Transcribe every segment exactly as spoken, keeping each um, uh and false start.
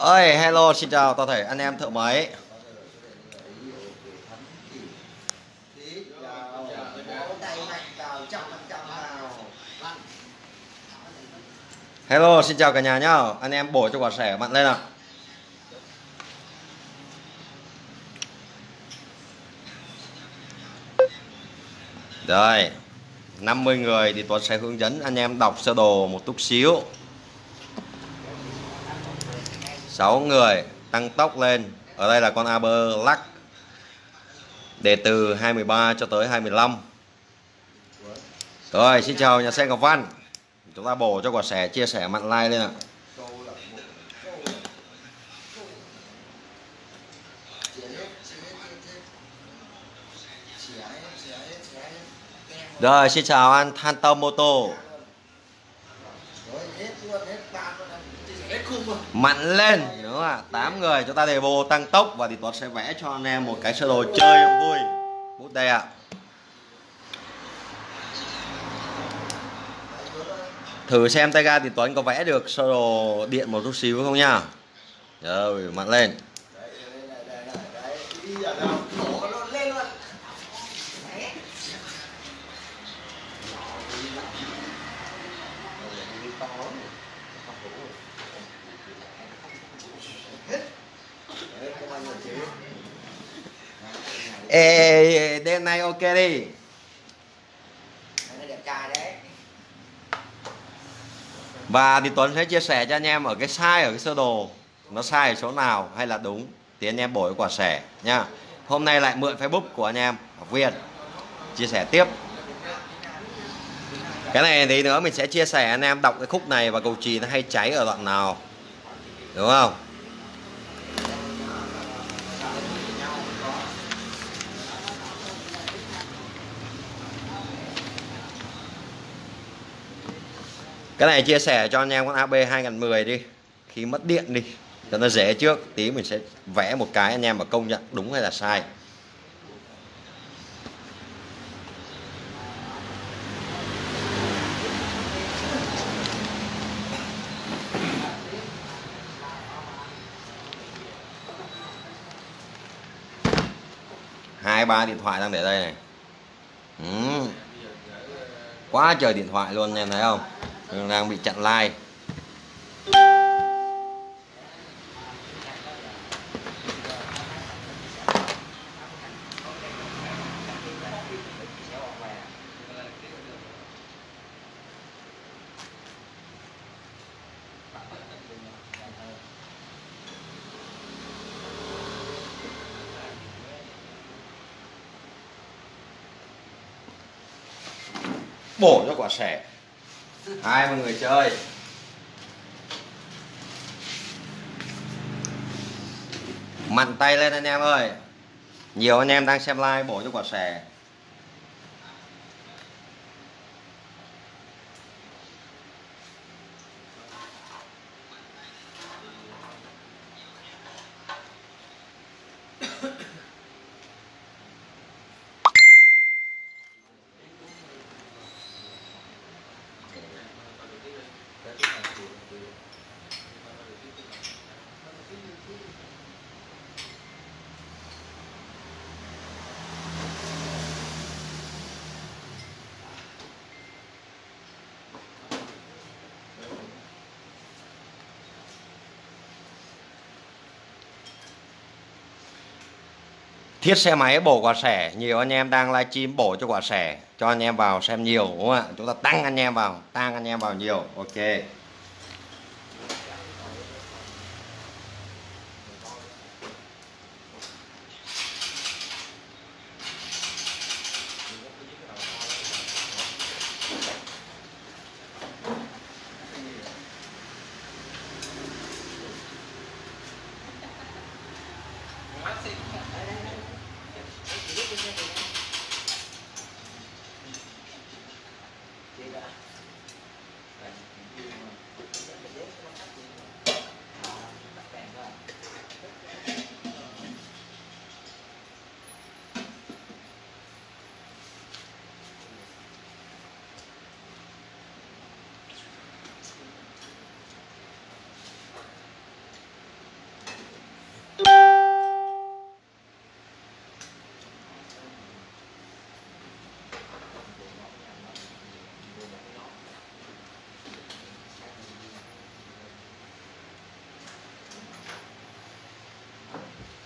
Ơi, hello, xin chào toàn thể anh em thợ máy. Hello, xin chào cả nhà nhá. Anh em bổ cho quả sẻ bạn lên ạ. Rồi, năm mươi người thì Tuấn sẽ hướng dẫn anh em đọc sơ đồ một chút xíu. sáu người tăng tốc lên. Ở đây là con Aber lắc. Đề từ hai mươi ba cho tới hai mươi lăm. Rồi, xin chào nhà xe Ngọc Văn. Chúng ta bổ cho quả sẻ, chia sẻ mặn like lên ạ. Rồi, xin chào anh Thantom Moto. Mặn lên, đúng không ạ? tám người chúng ta đề bô tăng tốc và thì Tuấn sẽ vẽ cho anh em một cái sơ đồ chơi vui. Bút đây ạ. Thử xem tay ga thì Tuấn có vẽ được sơ đồ điện một chút xíu không nha. Rồi, mặn lên. Ê, đêm nay ok đi. Và thì Tuấn sẽ chia sẻ cho anh em ở cái sai ở cái sơ đồ nó sai ở chỗ nào hay là đúng thì anh em bổ cái quả sẻ nha. Hôm nay lại mượn Facebook của anh em học viên chia sẻ tiếp. Cái này tí nữa mình sẽ chia sẻ anh em đọc cái khúc này và cầu chì nó hay cháy ở đoạn nào, đúng không? Cái này chia sẻ cho anh em con a bê hai nghìn mười đi, khi mất điện đi cho nó dễ trước. Tí mình sẽ vẽ một cái anh em mà công nhận đúng hay là sai. Hai ba điện thoại đang để đây này. Ừ. Quá trời điện thoại luôn, em thấy không? Đang bị chặn like. Bổ cho quả sẻ hai mươi người chơi. Mặn tay lên anh em ơi. Nhiều anh em đang xem like bổ cho quả sẻ. Thiết xe máy bổ quả sẻ, nhiều anh em đang livestream bổ cho quả sẻ, cho anh em vào xem nhiều, đúng không ạ? Chúng ta tăng anh em vào, tăng anh em vào nhiều. Ok.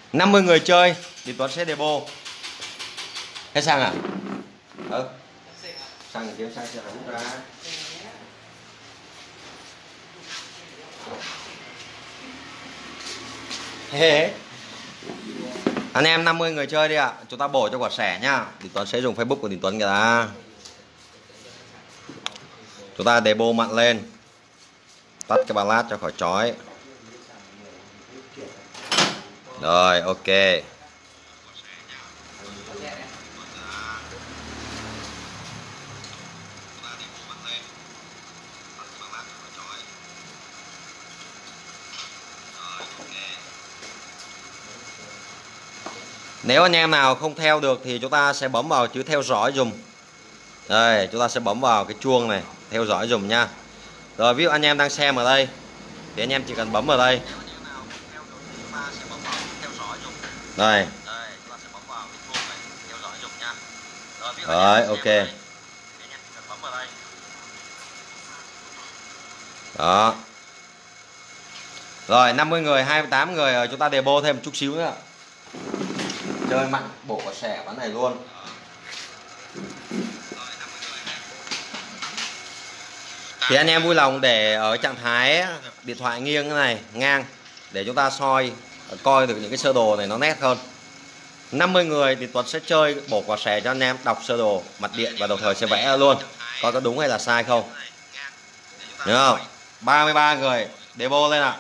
năm mươi người chơi thì Tuấn sẽ demo. Hết xăng à? Ừ. Xăng kiếm xăng sẽ rút ra. Hey. Anh em năm mươi người chơi đi ạ. Chúng ta bổ cho quả sẻ nhá. Thì Tuấn sẽ dùng Facebook của Đình Tuấn kìa. Chúng ta demo mặn lên. Tắt cái ba lát cho khỏi chói. Rồi, ok. Nếu anh em nào không theo được thì chúng ta sẽ bấm vào chữ theo dõi dùm. Đây, chúng ta sẽ bấm vào cái chuông này, theo dõi dùm nha. Rồi, ví dụ anh em đang xem ở đây thì anh em chỉ cần bấm vào đây. Đây. Rồi, ok. Đó. Rồi, năm mươi người, hai mươi tám người rồi, chúng ta demo thêm một chút xíu nữa. Chơi mặn bổ quả sẻ ván này luôn. Thì anh em vui lòng để ở trạng thái điện thoại nghiêng cái này, ngang, để chúng ta soi coi được những cái sơ đồ này nó nét hơn. năm mươi người thì Tuấn sẽ chơi bổ quả sẻ cho anh em đọc sơ đồ mặt điện và đồng thời sẽ vẽ luôn coi có đúng hay là sai không. Đúng không? ba mươi ba người demo lên ạ.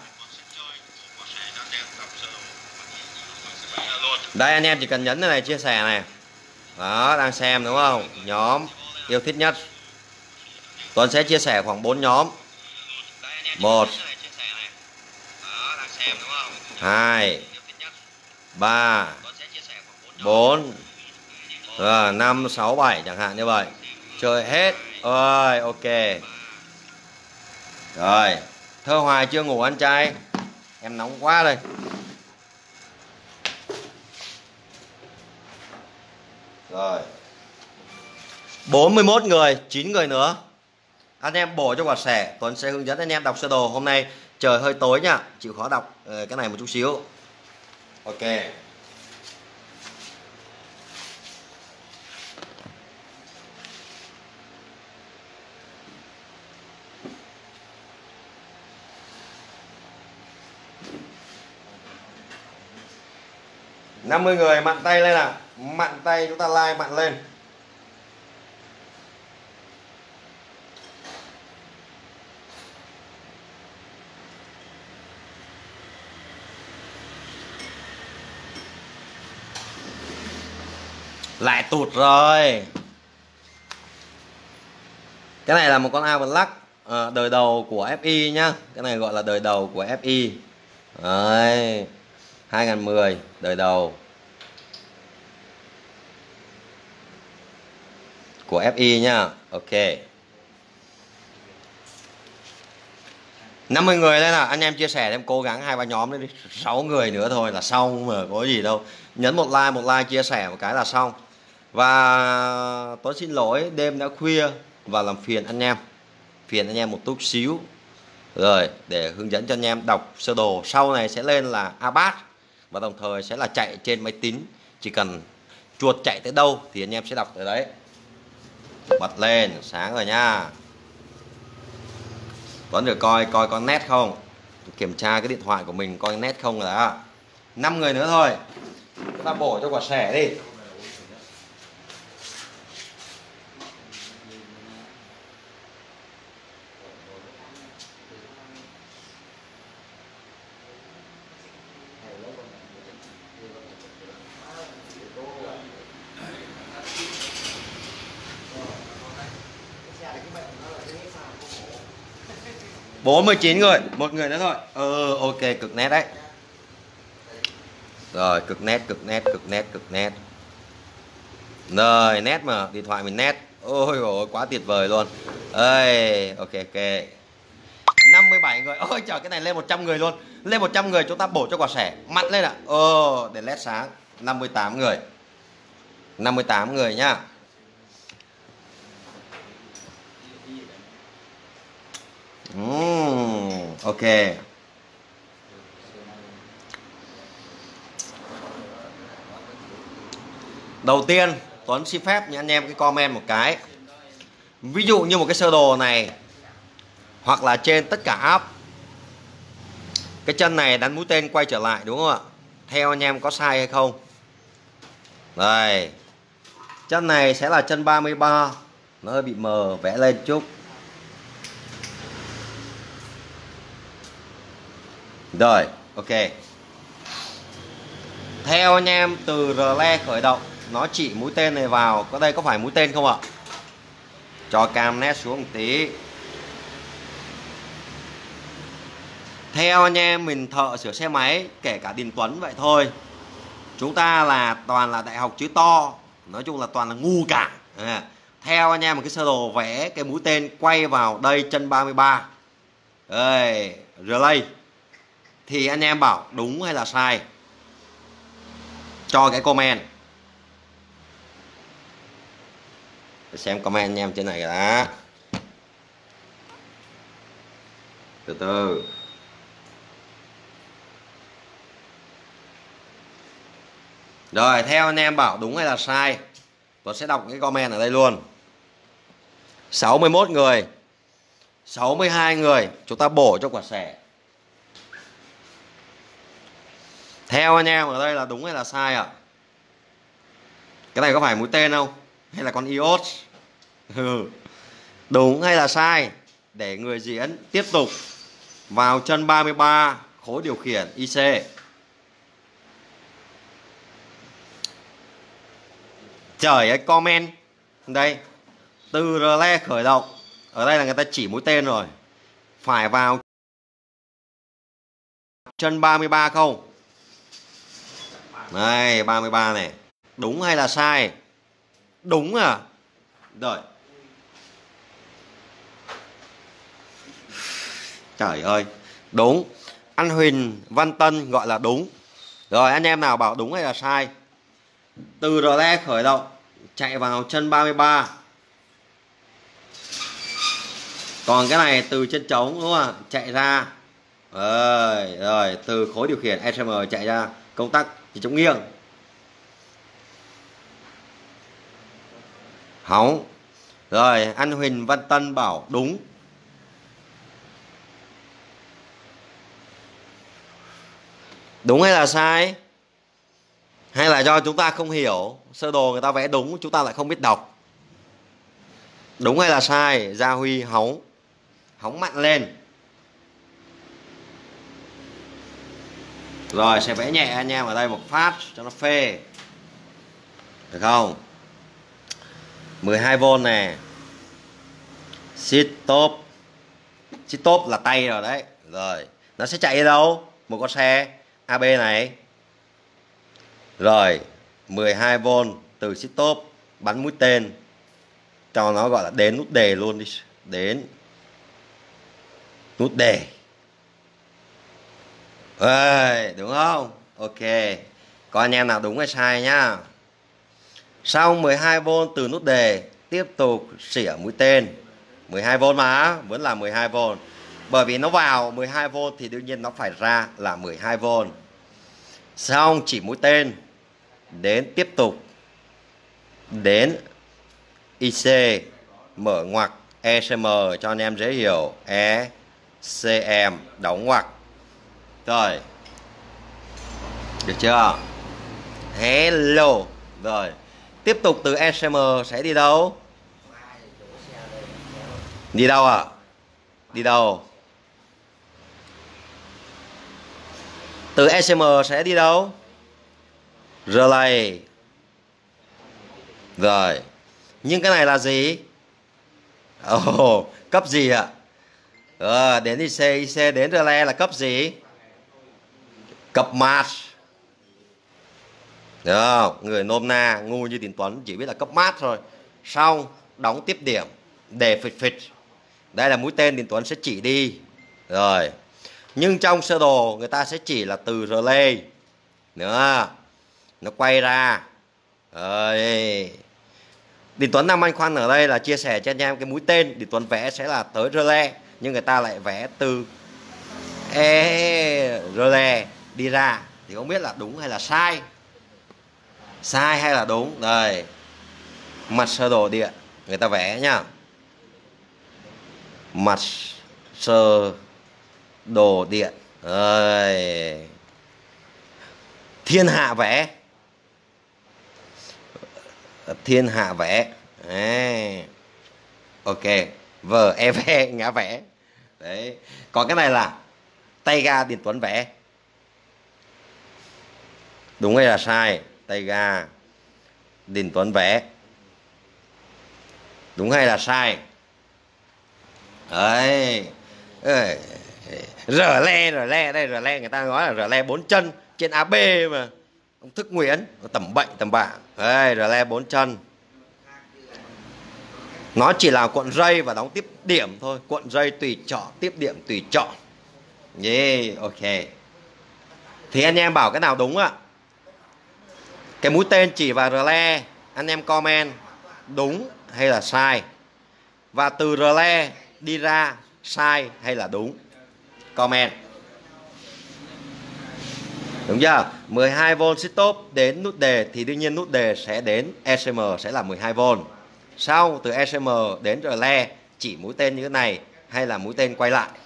Đây anh em chỉ cần nhấn cái này chia sẻ này. Đó, đang xem đúng không? Nhóm yêu thích nhất. Tuấn sẽ chia sẻ khoảng bốn nhóm. một hai ba bốn năm sáu bảy chẳng hạn như vậy. Chơi hết. Rồi, ok. Rồi, Thơ Hoài chưa ngủ anh trai. Em nóng quá đây. Rồi. bốn mươi mốt người, chín người nữa. Anh em bổ cho quả sẻ, Tuấn sẽ hướng dẫn anh em đọc sơ đồ. Hôm nay trời hơi tối nha, chịu khó đọc cái này một chút xíu. Ok. năm mươi người mặn tay lên nào. Mặn tay chúng ta like mặn lên. Lại tụt rồi. Cái này là một con A Black à, đời đầu của ép i nhá. Cái này gọi là đời đầu của ép i. Đấy. hai nghìn mười đời đầu của ép i nhá. Ok. năm mươi người đây là anh em chia sẻ em cố gắng hai ba nhóm đi, sáu người nữa thôi là xong mà có gì đâu. Nhấn một like một like chia sẻ một cái là xong. Và tôi xin lỗi đêm đã khuya và làm phiền anh em. Phiền anh em một chút xíu. Rồi, để hướng dẫn cho anh em đọc sơ đồ. Sau này sẽ lên là a bát và đồng thời sẽ là chạy trên máy tính. Chỉ cần chuột chạy tới đâu thì anh em sẽ đọc tới đấy. Bật lên, sáng rồi nha. Tuấn được coi coi có nét không. Kiểm tra cái điện thoại của mình coi nét không rồi đó. năm người nữa thôi. Chúng ta bổ cho quả sẻ đi. bốn mươi chín người, một người nữa thôi. Ừ, ok, cực nét đấy. Rồi, cực nét, cực nét, cực nét, cực nét. Rồi, nét mà, điện thoại mình nét. Ôi ôi, quá tuyệt vời luôn. Ơi, ok ok. năm mươi bảy người. Ôi trời, cái này lên một trăm người luôn. Lên một trăm người chúng ta bổ cho quả sẻ. Mặn lên ạ. Ồ, để led sáng. năm mươi tám người. năm mươi tám người nhá. Uhm, ok. Đầu tiên Tuấn xin phép những anh em cái comment một cái. Ví dụ như một cái sơ đồ này hoặc là trên tất cả app, cái chân này đánh mũi tên quay trở lại đúng không ạ? Theo anh em có sai hay không? Đây, chân này sẽ là chân ba mươi ba. Nó hơi bị mờ, vẽ lên chút. Rồi, ok. Theo anh em từ rờ khởi động, nó chỉ mũi tên này vào. Có đây có phải mũi tên không ạ? Cho cam nét xuống một tí. Theo anh em mình thợ sửa xe máy, kể cả Đình Tuấn vậy thôi, chúng ta là toàn là đại học chữ to, nói chung là toàn là ngu cả. À, theo anh em một cái sơ đồ vẽ cái mũi tên quay vào đây chân ba mươi ba. Đây, relay. Thì anh em bảo đúng hay là sai? Cho cái comment. Để xem comment anh em trên này đã. Từ từ. Rồi, theo anh em bảo đúng hay là sai? Tôi sẽ đọc cái comment ở đây luôn. sáu mươi mốt người, sáu mươi hai người chúng ta bổ cho quả xẻ. Theo anh em ở đây là đúng hay là sai ạ? Cái này có phải mũi tên không? Hay là con iốt? Ừ. Đúng hay là sai? Để người diễn tiếp tục vào chân ba mươi ba khối điều khiển i xê. Trời ơi, comment đây, từ relay khởi động, ở đây là người ta chỉ mũi tên rồi, phải vào chân ba mươi ba không? Đây, ba mươi ba này. Đúng hay là sai? Đúng à? Rồi. Trời ơi, đúng. Anh Huỳnh Văn Tân gọi là đúng. Rồi, anh em nào bảo đúng hay là sai? Từ relay khởi động, chạy vào chân ba mươi ba. Còn cái này từ chân trống đúng không ạ? Chạy ra. Rồi, rồi, từ khối điều khiển e xê em chạy ra, công tắc chỉ chống nghiêng. Hỏng. Rồi, anh Huỳnh Văn Tân bảo đúng. Đúng hay là sai? Hay là do chúng ta không hiểu, sơ đồ người ta vẽ đúng, chúng ta lại không biết đọc? Đúng hay là sai? Gia Huy hóng. Hóng mạnh lên. Rồi, sẽ vẽ nhẹ anh em ở đây một phát cho nó phê. Được không? mười hai vôn nè. Sit top. Sit top là tay rồi đấy. Rồi, nó sẽ chạy đi đâu? Một con xe a bê này. Rồi, mười hai vôn từ sit top bắn mũi tên cho nó gọi là đến nút đề luôn đi. Đến nút đề. Ê, đúng không? Ok. Có anh em nào đúng hay sai nhá. Sau mười hai vôn từ nút đề, tiếp tục xỉa mũi tên. mười hai vôn mà, vẫn là mười hai vôn. Bởi vì nó vào mười hai vôn thì đương nhiên nó phải ra là mười hai vôn. Xong chỉ mũi tên đến tiếp tục đến i xê, mở ngoặc e xê em cho anh em dễ hiểu, e xê em đóng ngoặc. Rồi, được chưa? Hello. Rồi, tiếp tục từ e xê em sẽ đi đâu? Đi đâu ạ? À? Đi đâu? Từ e xê em sẽ đi đâu? Relay. Rồi, nhưng cái này là gì? Ồ, oh, cấp gì ạ? À, đến i xê, i xê đến relay là cấp gì? Cấp mát. Được không? Người nôm na ngu như Tiến Tuấn chỉ biết là cấp mát thôi. Xong đóng tiếp điểm để phịch phịch. Đây là mũi tên Tiến Tuấn sẽ chỉ đi. Rồi. Nhưng trong sơ đồ người ta sẽ chỉ là từ relay nữa. Nó quay ra. Rồi. Đình Tuấn Nam Anh Khoan ở đây là chia sẻ cho anh em cái mũi tên Đình Tuấn vẽ sẽ là tới relay, nhưng người ta lại vẽ từ e relay đi ra, thì không biết là đúng hay là sai. Sai hay là đúng? Đây, mặt sơ đồ điện người ta vẽ nhá. Mặt sơ đồ điện. Đây. Thiên hạ vẽ. Thiên hạ vẽ. Đấy. Ok. Vờ e vẽ ngã vẽ. Đấy. Còn cái này là tay ga Điền Tuấn vẽ. Đúng hay là sai? Tay ga Điền Tuấn vẽ. Đúng hay là sai? Đấy. Rở le, rở le. Đây rở le người ta nói là rở le bốn chân trên a bê mà. Ông Thức Nguyễn tầm bệnh tầm bạ. Đây rở le bốn chân. Nó chỉ là cuộn dây và đóng tiếp điểm thôi. Cuộn dây tùy chọn, tiếp điểm tùy chọn. Yeah, ok. Thì anh em bảo cái nào đúng ạ? Cái mũi tên chỉ vào rờ le, anh em comment đúng hay là sai. Và từ rờ le đi ra sai hay là đúng. Comment. Đúng chưa? mười hai vôn stop đến nút đề thì đương nhiên nút đề sẽ đến e xê em sẽ là mười hai vôn. Sau từ e xê em đến rờ le chỉ mũi tên như thế này hay là mũi tên quay lại.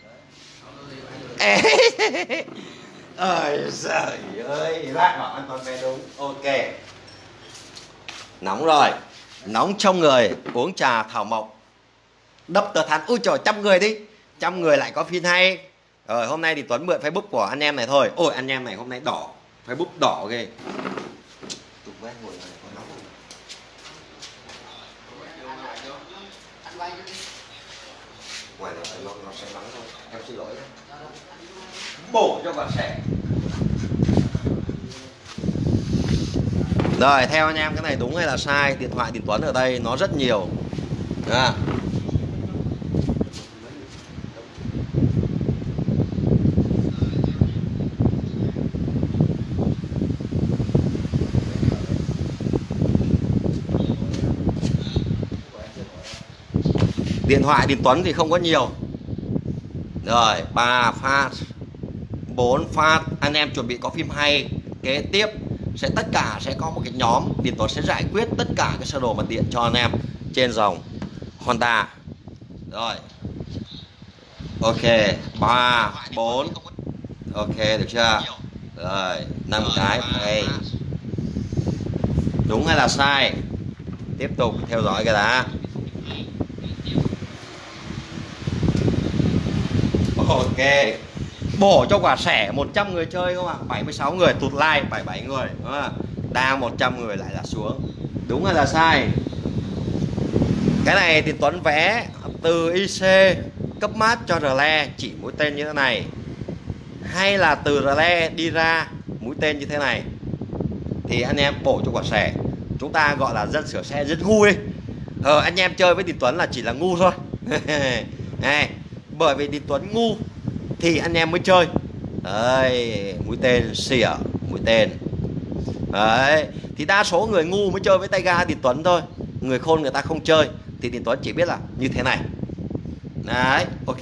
Ơi trời ơi, lại bảo anh Toàn về đúng. Ok. Nóng rồi. Nóng trong người, uống trà thảo mộc. Đập tờ thắn. Ui trời, trăm người đi. Trăm người lại có phim hay. Rồi hôm nay thì Tuấn mượn Facebook của anh em này thôi. Ôi anh em này hôm nay đỏ. Facebook đỏ ghê. Ngoài này nó, nó sẽ nóng thôi. Em xin lỗi. Bổ cho quả sẻ. Rồi theo anh em cái này đúng hay là sai? Điện thoại Điền Tuấn ở đây nó rất nhiều à. Điện thoại Điền Tuấn thì không có nhiều. Rồi ba phát, bốn phát. Anh em chuẩn bị có phim hay. Kế tiếp sẽ tất cả sẽ có một cái nhóm Điền Tuấn sẽ giải quyết tất cả cái sơ đồ mặt điện cho anh em trên dòng Honda. Rồi ok, ba, bốn. Ok được chưa? Rồi năm cái đây. Đúng hay là sai? Tiếp tục theo dõi cái đã. Ok. Bổ cho quả sẻ một trăm người chơi không ạ? bảy mươi sáu người tụt like, bảy mươi bảy người đúng không? Đang một trăm người lại là xuống. Đúng hay là sai? Cái này thì Tuấn vẽ từ i xê cấp mát cho rờ le chỉ mũi tên như thế này, hay là từ rờ le đi ra mũi tên như thế này, thì anh em bổ cho quả sẻ. Chúng ta gọi là dân sửa xe rất ngu đi. Ờ, anh em chơi với Điền Tuấn là chỉ là ngu thôi. Này, bởi vì Điền Tuấn ngu thì anh em mới chơi. Đấy, mũi tên xỉa, mũi tên. Đấy, thì đa số người ngu mới chơi với tay ga Điền Tuấn thôi. Người khôn người ta không chơi. Thì Điền Tuấn chỉ biết là như thế này. Đấy, ok.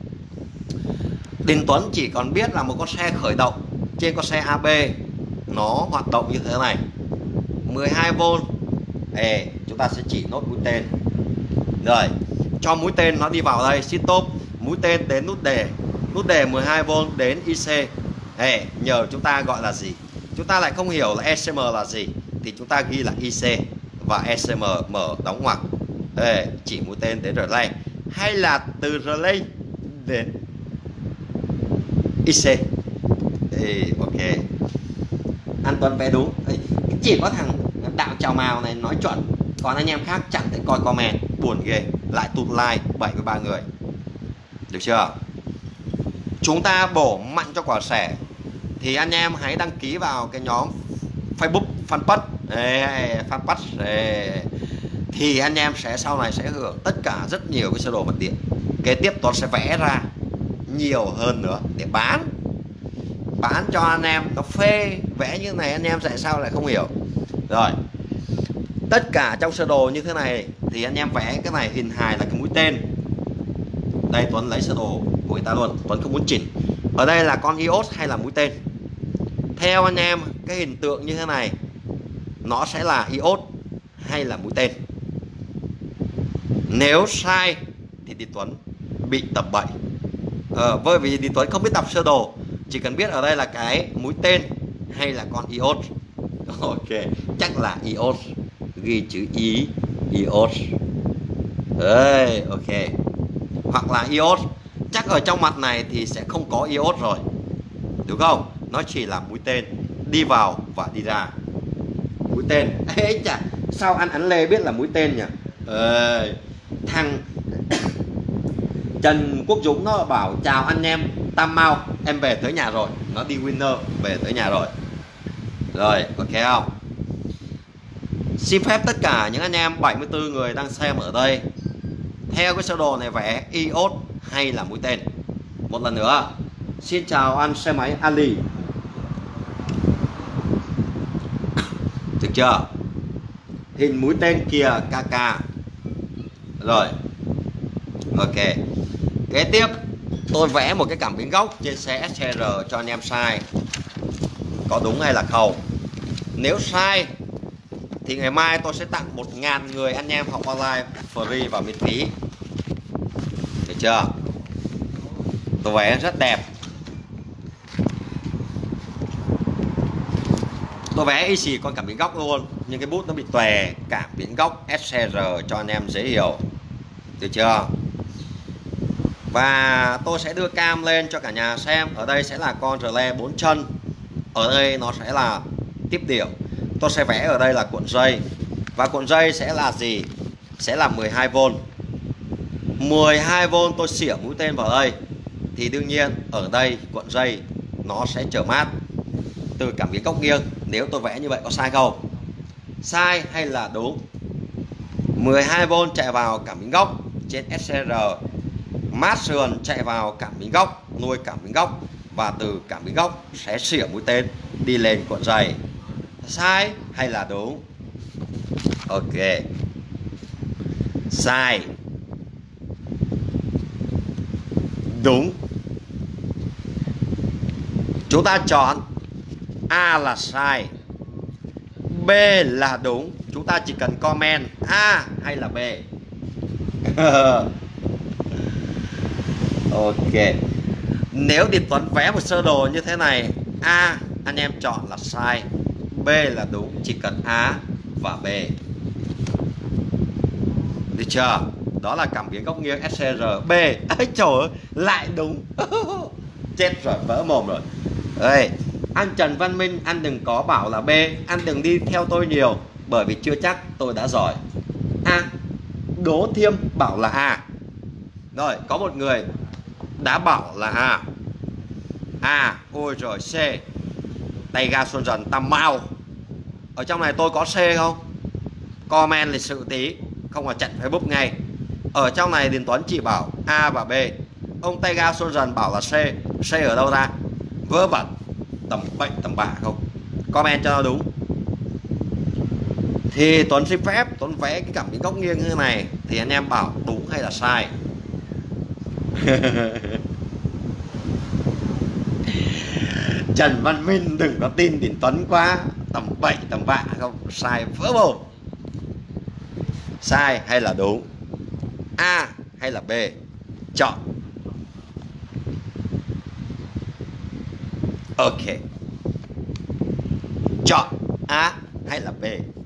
Điền Tuấn chỉ còn biết là một con xe khởi động trên con xe a bê nó hoạt động như thế này, mười hai vôn. Ê, chúng ta sẽ chỉ nốt mũi tên. Rồi, cho mũi tên nó đi vào đây, stop. Mũi tên đến nút đề, nút đề mười hai vôn đến i xê. Ê, nhờ chúng ta gọi là gì? Chúng ta lại không hiểu là e xê em là gì, thì chúng ta ghi là i xê và e xê em mở đóng ngoặc. Ê, chỉ mũi tên đến relay, hay là từ relay đến i xê. Ê, ok. Anh Tuấn vẽ đúng. Ê, chỉ có thằng Đạo Chào Mào này nói chuẩn, còn anh em khác chẳng thể coi comment. Buồn ghê. Lại tụt like bảy mươi ba người. Được chưa? Chúng ta bổ mạnh cho quả sẻ thì anh em hãy đăng ký vào cái nhóm Facebook fanpage. Ê, fanpage. Ê. Thì anh em sẽ sau này sẽ hưởng tất cả rất nhiều cái sơ đồ mặt điện. Kế tiếp Tuấn sẽ vẽ ra nhiều hơn nữa để bán. Bán cho anh em nó phê. Vẽ như thế này anh em tại sao lại không hiểu. Rồi, tất cả trong sơ đồ như thế này thì anh em vẽ cái này hình hài là cái mũi tên. Đây Tuấn lấy sơ đồ của người ta luôn, Tuấn không muốn chỉnh. Ở đây là con iốt hay là mũi tên. Theo anh em cái hình tượng như thế này nó sẽ là iốt hay là mũi tên. Nếu sai thì Đi Tuấn bị tập bậy. Ờ, bởi vì Đi Tuấn không biết đọc sơ đồ, chỉ cần biết ở đây là cái mũi tên hay là con iốt. Ok, chắc là iốt, ghi chữ ý iốt. Đấy, ok. Hoặc là iốt, chắc ở trong mặt này thì sẽ không có iốt rồi, đúng không? Nó chỉ là mũi tên đi vào và đi ra. Mũi tên ấy chà, sao anh Ánh Lê biết là mũi tên nhỉ? Ờ, thằng Trần Quốc Dũng nó bảo chào anh em Tam Mau, em về tới nhà rồi, nó đi winner về tới nhà rồi. Rồi, ok không? Xin phép tất cả những anh em bảy mươi tư người đang xem ở đây, theo cái sơ đồ này vẽ iốt hay là mũi tên. Một lần nữa, xin chào anh xe máy Ali. Được chưa? Hình mũi tên kìa ca ca. Rồi, ok. Kế tiếp tôi vẽ một cái cảm biến góc trên xe ét xê rờ cho anh em sai có đúng hay là không. Nếu sai thì ngày mai tôi sẽ tặng một ngàn người anh em học online free và miễn phí. Được chưa? Tôi vẽ rất đẹp. Tôi vẽ y xì con cảm biến góc luôn, nhưng cái bút nó bị tòe. Cảm biến góc ét xê rờ cho anh em dễ hiểu. Được chưa? Và tôi sẽ đưa cam lên cho cả nhà xem. Ở đây sẽ là con relay bốn chân, ở đây nó sẽ là tiếp điểm. Tôi sẽ vẽ ở đây là cuộn dây, và cuộn dây sẽ là gì? Sẽ là mười hai vôn. mười hai vôn tôi xỉa mũi tên vào đây, thì đương nhiên ở đây cuộn dây nó sẽ chở mát từ cảm biến góc nghiêng. Nếu tôi vẽ như vậy có sai không? Sai hay là đúng? mười hai vôn chạy vào cảm biến góc trên ét xê rờ, mát sườn chạy vào cảm biến góc, nuôi cảm biến góc, và từ cảm biến góc sẽ xỉa mũi tên đi lên cuộn dây. Sai hay là đúng? Ok, sai. Đúng. Chúng ta chọn A là sai, B là đúng. Chúng ta chỉ cần comment A hay là B. Ok. Nếu Điền Tuấn vẽ một sơ đồ như thế này, A anh em chọn là sai, B là đúng, chỉ cần A và B. Được chưa? Đó là cảm biến góc nghiêng ét xê rờ. B, ấy trời ơi, lại đúng. Chết rồi, vỡ mồm rồi. Đây, anh Trần Văn Minh, anh đừng có bảo là B, anh đừng đi theo tôi nhiều, bởi vì chưa chắc tôi đã giỏi. A, Đỗ Thiêm bảo là A. Rồi, có một người đã bảo là A. A, ôi rồi C, tay ga Xuân Dần Tam Mau. Ở trong này tôi có C không? Comment lịch sự tí, không là chặn Facebook ngay. Ở trong này Điền Tuấn chỉ bảo A và B. Ông tay ga Xuân Dần bảo là C. C ở đâu ra? Vớ vẩn, tầm bệnh tầm bạ không? Comment cho nó đúng. Thì Tuấn xin phép Tuấn vẽ cái cảm biến góc nghiêng như thế này, thì anh em bảo đúng hay là sai. Trần Văn Minh đừng có tin Điền Tuấn quá, tầm bậy tầm bạ không? Sai vỡ mồm. Sai hay là đúng? A hay là B? Chọn. Ok, chọn A hay là B?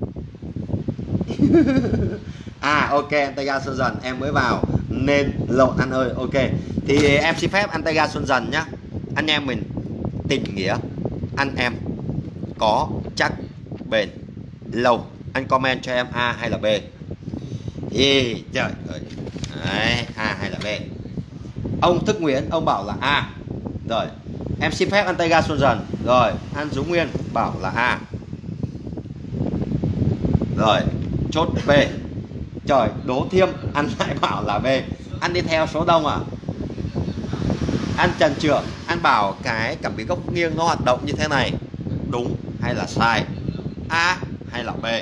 À ok, Antega Xuân Dần em mới vào nên lộn anh ơi. Ok, thì em xin phép Antega Xuân Dần nhá. Anh em mình tình nghĩa, anh em có chắc bền lâu. Anh comment cho em A hay là B? Ý, trời ơi. Đấy, A hay là B? Ông Thức Nguyễn ông bảo là A. Rồi, em xin phép Antega Xuân Dần. Rồi, anh Dũng Nguyên bảo là A. Rồi, chốt B. Trời, Đỗ Thiêm anh lại bảo là B. Anh đi theo số đông à? Anh Trần Trưởng anh bảo cái cảm biến góc nghiêng nó hoạt động như thế này, đúng hay là sai? A hay là B?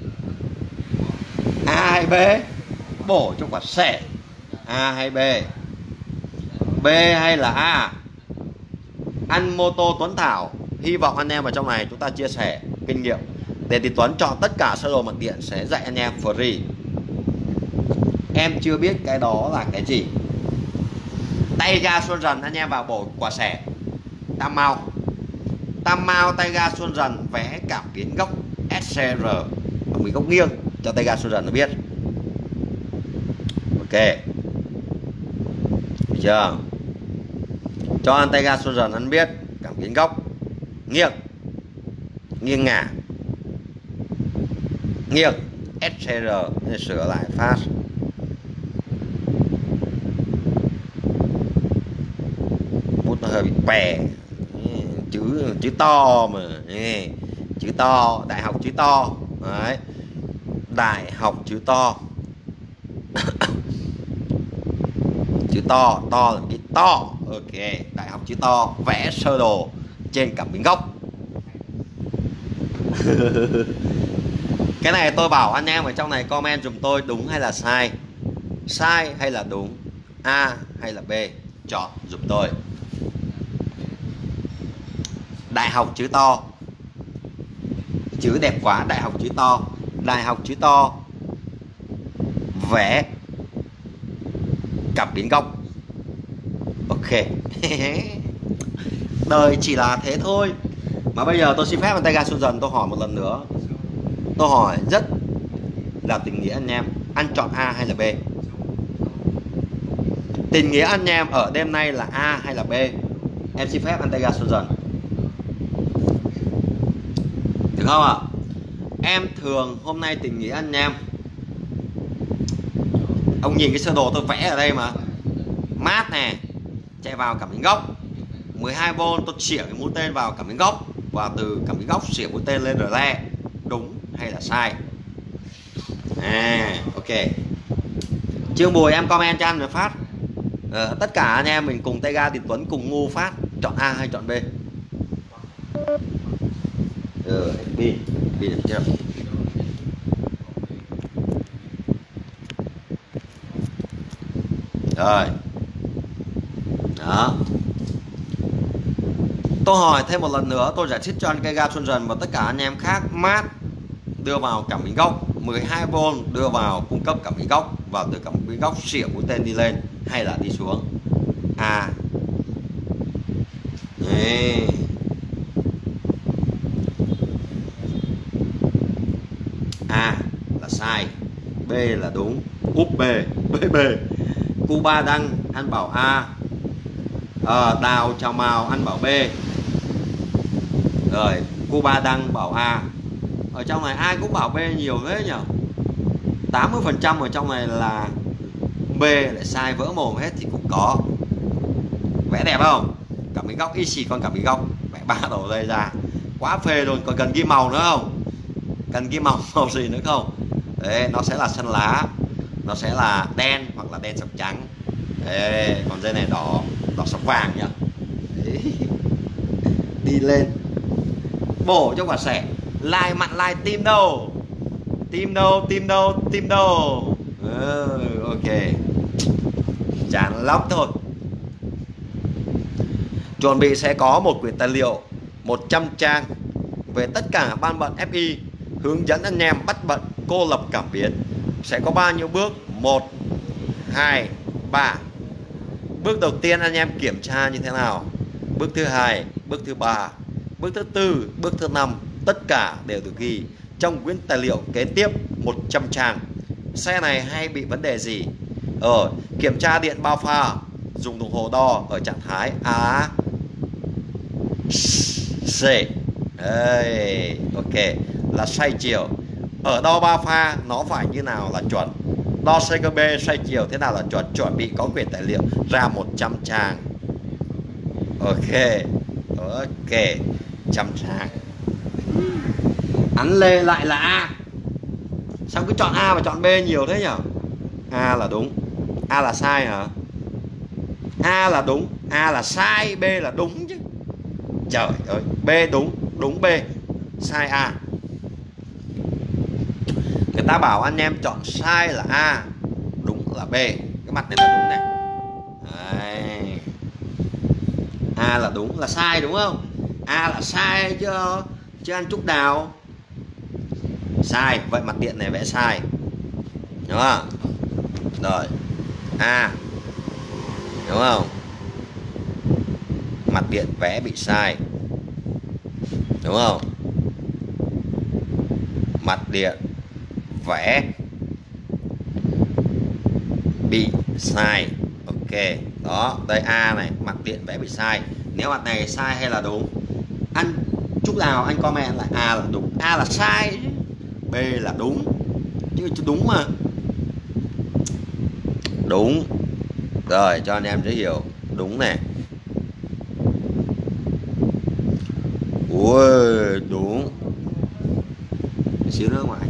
A hay B? Bổ cho quả sẻ. A hay B? B hay là A? Anh Mô Tô Tuấn Thảo, hy vọng anh em ở trong này chúng ta chia sẻ kinh nghiệm. để thì Tuấn chọn tất cả sơ đồ mặt điện sẽ dạy anh em free. Em chưa biết cái đó là cái gì. Tay ga Xuân Dần anh em vào bổ quả xẻ tam mao, tam mao tay ga Xuân Dần vẽ cảm biến góc ét xê rờ, cảm biến góc nghiêng cho tay ga Xuân Dần nó biết. Ok, được chưa? Cho anh tay ga Xuân Dần anh biết cảm biến góc nghiêng, nghiêng ngả, nghiêng ét xê rờ. Để sửa lại phát. Bút nó hơi bị bè, chữ chữ to mà, chữ to, đại học chữ to. Đấy, đại học chữ to. Chữ to, to là cái to. Ok, đại học chữ to vẽ sơ đồ trên cảm biến góc. Cái này tôi bảo anh em ở trong này comment dùm tôi đúng hay là sai, sai hay là đúng, A hay là B, chọn dùm tôi. Đại học chữ to, chữ đẹp quá, đại học chữ to, đại học chữ to vẽ cảm biến góc. Ok. Đời chỉ là thế thôi. Mà bây giờ tôi xin phép anh tay ga Xuân Dần tôi hỏi một lần nữa. Tôi hỏi rất là tình nghĩa anh em, anh chọn A hay là B? Tình nghĩa anh em ở đêm nay là A hay là B? Em xin phép anh tay ga Xuân Dần, được không ạ? Em thường hôm nay tình nghĩa anh em. Ông nhìn cái sơ đồ tôi vẽ ở đây mà, mát nè, chạy vào cảm biến góc mười hai vôn, tôi chĩa cái mũi tên vào cảm biến góc và từ cảm biến góc chĩa mũi tên lên rờ le. Đúng hay là sai? À, ok. Trương Bùi em comment cho anh rồi phát. Ờ, tất cả anh em mình cùng tay ga Tiến Tuấn cùng ngu phát, chọn A hay chọn B? Ờ, B, B được chưa? Rồi. Đó. Tôi hỏi thêm một lần nữa, tôi giải thích cho anh cây ga Xuân Dần và tất cả anh em khác. Mát đưa vào cảm biến góc mười hai vôn, đưa vào cung cấp cảm biến góc và từ cảm biến góc xỉa mũi tên đi lên hay là đi xuống? A. Đấy. A là sai, B là đúng. Úp B, B B. Cuba Đăng anh bảo A. À, Đào Chào Mào anh bảo B. Rồi, Cuba Đăng bảo A. Ở trong này ai cũng bảo B nhiều thế nhỉ? tám mươi phần trăm ở trong này là B lại sai vỡ mồm hết thì cũng có. Vẽ đẹp không? Cảm biến góc y xì con cảm biến góc, vẽ ba đầu dây ra. Quá phê luôn, còn cần ghi màu nữa không? Cần ghi màu màu gì nữa không? Đấy, nó sẽ là xanh lá, nó sẽ là đen hoặc là đen sọc trắng. Đấy, còn dây này đỏ, đỏ sọc vàng nhá. Đấy. Đi lên bổ cho quả xẻ. Like mặn like tim đâu, tim đâu, tim đâu, tim đâu. Ừ, ok, chán lắm thôi. Chuẩn bị sẽ có một quyển tài liệu một trăm trang về tất cả ban bận ép i, hướng dẫn anh em bắt bận cô lập cảm biến. Sẽ có bao nhiêu bước? Một, hai, ba. Bước đầu tiên anh em kiểm tra như thế nào? Bước thứ hai, bước thứ ba, bước thứ tư, bước thứ năm, tất cả đều được ghi trong quyển tài liệu kế tiếp một trăm trang. Xe này hay bị vấn đề gì? Ờ, kiểm tra điện bao pha, dùng đồng hồ đo ở trạng thái A, C. Đây, ok, là xoay chiều. Ở đo ba pha nó phải như nào là chuẩn? Đo xê giê bê xoay chiều thế nào là chuẩn? Chuẩn bị có quyển tài liệu ra một trăm trang. Ok, ok, một trăm trang. Án lê lại là A. Sao cứ chọn A và chọn B nhiều thế nhỉ? A là đúng, A là sai hả? A là đúng, A là sai, B là đúng chứ. Trời ơi, B đúng, đúng B, sai A. Người ta bảo anh em chọn sai là A, đúng là B. Cái mặt này là đúng này. Đấy. A là đúng, là sai đúng không? A là sai chứ chứ anh Trúc Đào. sai, vậy mặt điện này vẽ sai, đúng không? Rồi A, đúng không? Mặt điện vẽ bị sai, đúng không? Mặt điện vẽ bị sai. Ok, đó, đây A này, mặt điện vẽ bị sai. Nếu mặt này sai hay là đúng? Anh chút nào anh comment lại A là đúng, A là sai, B là đúng, chứ đúng mà. Đúng. Rồi cho anh em dễ hiểu. Đúng này. Ui, đúng. Xíu nữa ngoài.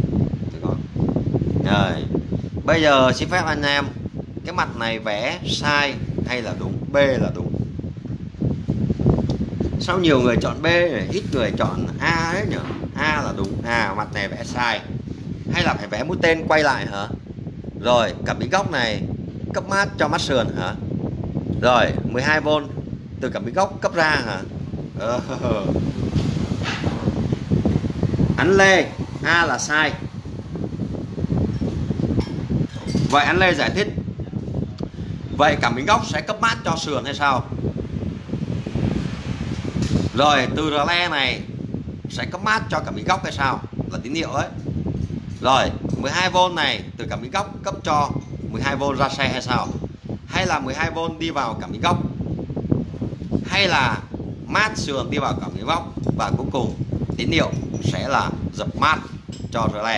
Rồi. Bây giờ xin phép anh em, cái mặt này vẽ sai hay là đúng? B là đúng. Sao nhiều người chọn B này, ít người chọn A đấy nhỉ? A là đúng. À, mặt này vẽ sai. Hay là phải vẽ mũi tên quay lại hả? Rồi, cảm biến góc này cấp mát cho mắt sườn hả? Rồi, mười hai vôn từ cảm biến góc cấp ra hả? Ờ. Anh Lê, A là sai. Vậy anh Lê giải thích. Vậy cảm biến góc sẽ cấp mát cho sườn hay sao? Rồi, từ relay này sẽ cấp mát cho cảm biến góc hay sao? Là tín hiệu ấy. Rồi, mười hai vôn này từ cảm biến góc cấp cho mười hai vôn ra xe hay sao? Hay là mười hai vôn đi vào cảm biến góc? Hay là mát sườn đi vào cảm biến góc? Và cuối cùng tín hiệu sẽ là dập mát cho relay.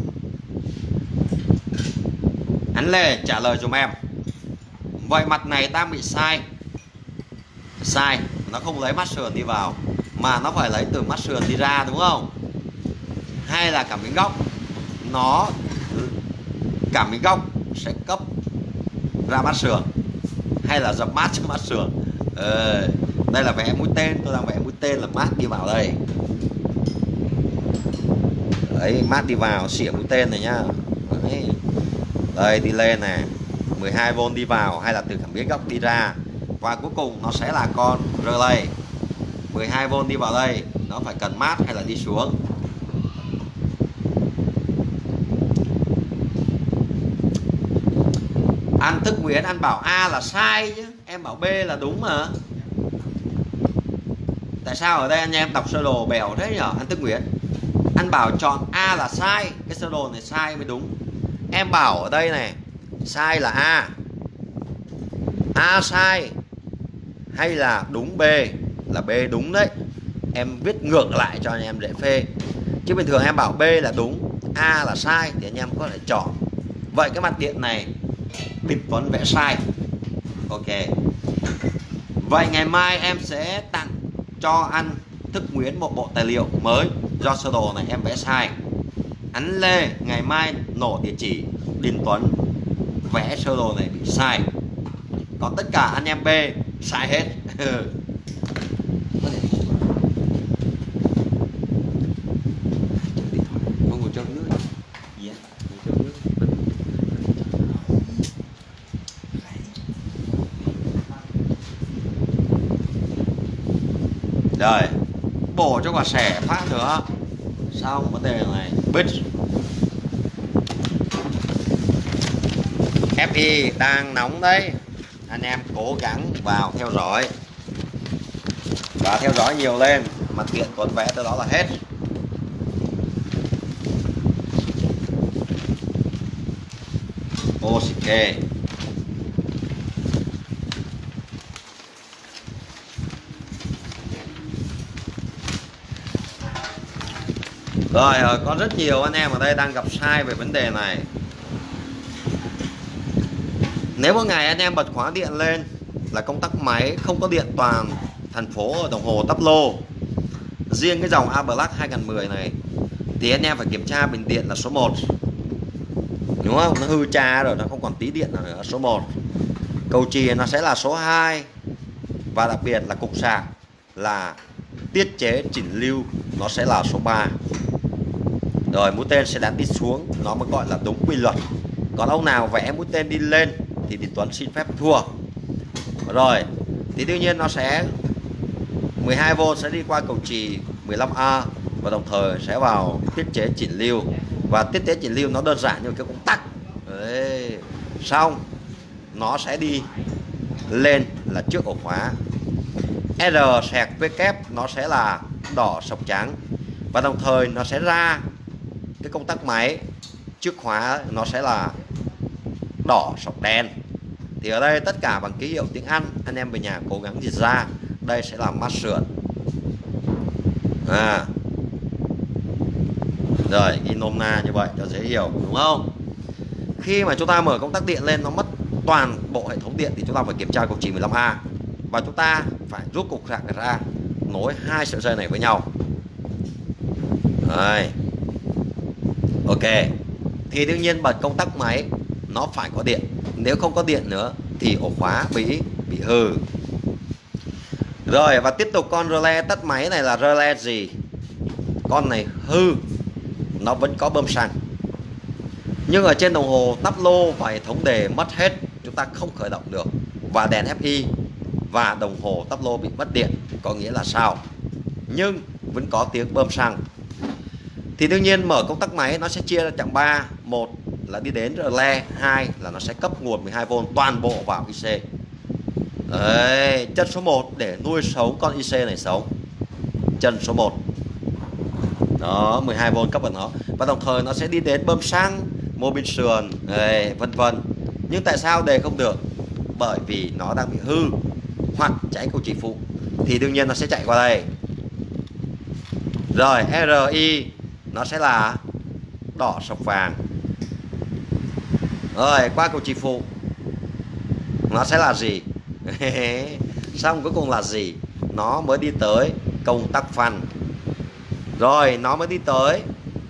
Anh Lê trả lời dùm em. Vậy mặt này đang bị sai. Sai, nó không lấy mắt sườn đi vào mà nó phải lấy từ mắt sườn đi ra, đúng không? Hay là cảm biến góc nó cảm biến góc sẽ cấp ra mắt sườn, hay là dập mát cho mắt sườn. ờ, Đây là vẽ mũi tên, tôi đang vẽ mũi tên là mát đi vào đây. Đấy, mát đi vào, xỉa mũi tên này nhá. Đấy. Đây đi lên nè, mười hai vôn đi vào hay là từ cảm biến góc đi ra. Và cuối cùng nó sẽ là con relay. mười hai vôn đi vào đây, nó phải cần mát hay là đi xuống. Anh Thức Nguyễn, anh bảo A là sai chứ, em bảo B là đúng mà. Tại sao ở đây anh em đọc sơ đồ bèo thế nhở? Anh Thức Nguyễn, anh bảo chọn A là sai, cái sơ đồ này sai mới đúng. Em bảo ở đây này, sai là A, A sai hay là đúng B? Là B đúng đấy. Em viết ngược lại cho anh em dễ phê. Chứ bình thường em bảo B là đúng, A là sai thì anh em có thể chọn. Vậy cái mặt điện này Địch Tuấn vẽ sai. Ok. Vậy ngày mai em sẽ tặng cho anh Thức Nguyễn một bộ tài liệu mới do sơ đồ này em vẽ sai. Anh Lê ngày mai nổ địa chỉ Đình Tuấn vẽ sơ đồ này bị sai. Còn tất cả anh em B sai hết. Rồi, bổ cho quả xẻ phát nữa. Xong vấn đề này. Bích ép i đang nóng đấy. Anh em cố gắng vào theo dõi và theo dõi nhiều lên. Mặt điện còn vẽ tới đó là hết. Ok. Rồi, có rất nhiều anh em ở đây đang gặp sai về vấn đề này. Nếu một ngày anh em bật khóa điện lên là công tắc máy không có điện toàn thành phố ở đồng hồ tắp lô, riêng cái dòng A Black hai nghìn mười này, thì anh em phải kiểm tra bình điện là số một. Đúng không? Nó hư cha rồi, nó không còn tí điện nào nữa. Số một. Cầu chì nó sẽ là số hai. Và đặc biệt là cục sạc là tiết chế chỉnh lưu nó sẽ là số ba. Rồi mũi tên sẽ đã đi xuống, nó mới gọi là đúng quy luật. Còn ông nào vẽ mũi tên đi lên thì Đình Tuấn xin phép thua. Rồi thì đương nhiên nó sẽ mười hai vôn sẽ đi qua cầu chì mười lăm A, và đồng thời sẽ vào tiết chế chỉnh lưu. Và tiết chế chỉnh lưu nó đơn giản như cái công tắc. Đấy. Xong nó sẽ đi lên là trước ổ khóa, R sẹt V kép nó sẽ là đỏ sọc trắng, và đồng thời nó sẽ ra cái công tắc máy trước khóa nó sẽ là đỏ sọc đen. Thì ở đây tất cả bằng ký hiệu tiếng Anh, anh em về nhà cố gắng dịch ra. Đây sẽ là mát sườn. À. Rồi, ghi nôm na như vậy cho dễ hiểu, đúng không? Khi mà chúng ta mở công tắc điện lên nó mất toàn bộ hệ thống điện thì chúng ta phải kiểm tra cục chỉ mười lăm A, và chúng ta phải rút cục sạc ra, nối hai sợi dây này với nhau. Đây. Ok. Thì đương nhiên bật công tắc máy nó phải có điện. Nếu không có điện nữa thì ổ khóa bị bị hư. Rồi, và tiếp tục con relay tắt máy này là relay gì? Con này hư, nó vẫn có bơm xăng, nhưng ở trên đồng hồ tắp lô và hệ thống đề mất hết, chúng ta không khởi động được. Và đèn ép i và đồng hồ tắp lô bị mất điện. Có nghĩa là sao? Nhưng vẫn có tiếng bơm xăng. Thì đương nhiên mở công tắc máy nó sẽ chia ra chặng ba. Một là đi đến relay, hai là nó sẽ cấp nguồn mười hai vôn toàn bộ vào i xê. Đấy, chân số một để nuôi sống con i xê này sống. Chân số một. Đó, mười hai vôn cấp vào nó. Và đồng thời nó sẽ đi đến bơm xăng, mô bin sườn, đây, vân vân. Nhưng tại sao đề không được? Bởi vì nó đang bị hư hoặc cháy cục chỉ phụ. Thì đương nhiên nó sẽ chạy qua đây. Rồi, rờ i nó sẽ là đỏ sọc vàng. Rồi, qua cục chỉ phụ nó sẽ là gì? Xong cuối cùng là gì? Nó mới đi tới công tắc phanh. Rồi nó mới đi tới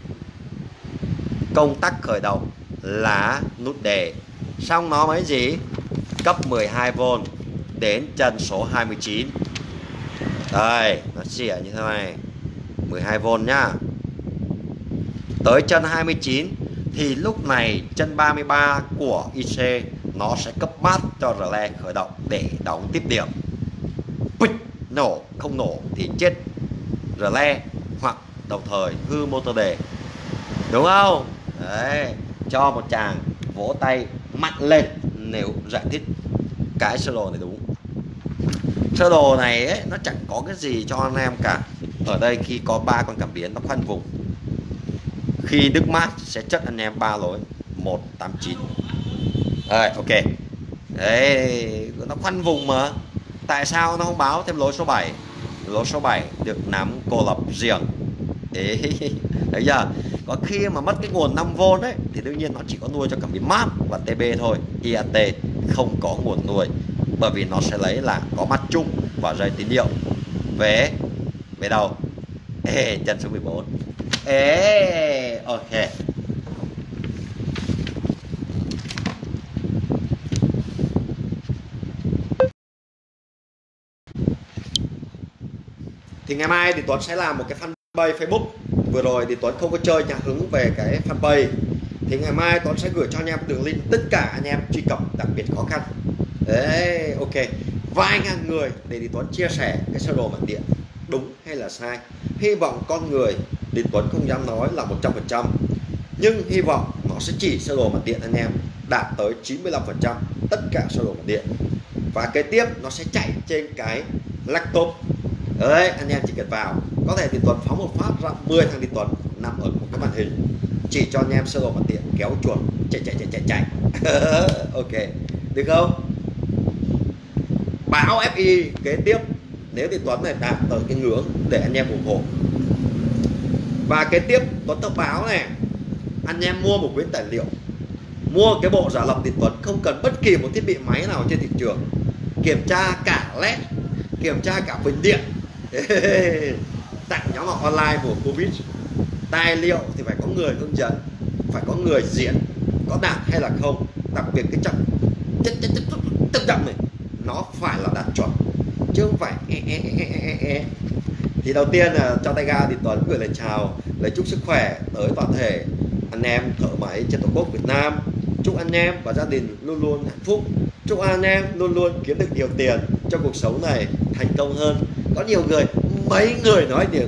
công tắc khởi động là nút đề. Xong nó mới gì? Cấp mười hai vôn đến chân số hai mươi chín. Đây, nó xỉa như thế này, mười hai vôn nhá. Tới chân hai mươi chín thì lúc này chân ba mươi ba của i xê nó sẽ cấp mát cho relay khởi động để đóng tiếp điểm. Pích, nổ, không nổ thì chết relay hoặc đồng thời hư motor đề. Đúng không? Đấy, cho một tràng vỗ tay mạnh lên nếu giải thích cái sơ đồ này đúng. Sơ đồ này ấy, nó chẳng có cái gì cho anh em cả. Ở đây khi có ba con cảm biến nó khoanh vùng, khi đứt mát sẽ chất anh em ba lối một tám chín. Rồi, ok. Đấy, nó khoanh vùng mà. Tại sao nó không báo thêm lối số bảy? Lối số bảy được nắm cô lập riêng. Đấy, thấy chưa? Có khi mà mất cái nguồn năm vôn ấy thì đương nhiên nó chỉ có nuôi cho cảm biến mát và tê bê thôi. i a tê không có nguồn nuôi, bởi vì nó sẽ lấy là có mắt chung và dây tín hiệu về về đâu? Ê, chân số mười bốn. Ê, ok. Thì ngày mai thì Tuấn sẽ làm một cái fanpage Facebook. Vừa rồi thì Tuấn không có chơi nhà hứng về cái fanpage. Thì ngày mai Tuấn sẽ gửi cho anh em đường link tất cả anh em truy cập đặc biệt khó khăn. Đấy, ok. Vài ngàn người để thì Tuấn chia sẻ cái sơ đồ bản điện đúng hay là sai. Hy vọng con người thì Tuấn không dám nói là một trăm phần trăm, nhưng hy vọng nó sẽ chỉ sơ đồ bản điện anh em đạt tới chín mươi lăm phần trăm tất cả sơ đồ bản điện. Và kế tiếp nó sẽ chạy trên cái laptop. Đấy, anh em chỉ cần vào, có thể thì Tuấn phóng một phát ra mười thằng điện Tuấn nằm ở một cái màn hình chỉ cho anh em sơ đồ bản điện kéo chuột chạy chạy chạy chạy chạy. Ok, được không? Báo ép i kế tiếp nếu thì Tuấn này đạt tới cái ngưỡng để anh em ủng hộ. Và kế tiếp Tuấn thông báo này, anh em mua một quyển tài liệu, mua cái bộ giả lập điện Tuấn, không cần bất kỳ một thiết bị máy nào trên thị trường, kiểm tra cả led, kiểm tra cả bình điện. Tặng nhóm học online mùa Covid. Tài liệu thì phải có người hướng dẫn, phải có người diễn, có đạt hay là không. Đặc biệt cái chậm chất chất chất chất chậm này nó phải là đạt chuẩn chứ không phải e, e, e, e, e. Thì đầu tiên là cho tay ga thì Tuấn gửi lời chào, lời chúc sức khỏe tới toàn thể anh em thợ máy trên tổ quốc Việt Nam. Chúc anh em và gia đình luôn luôn hạnh phúc, chúc anh em luôn luôn kiếm được nhiều tiền trong cuộc sống này, thành công hơn. Có nhiều người, mấy người nói điều đấy,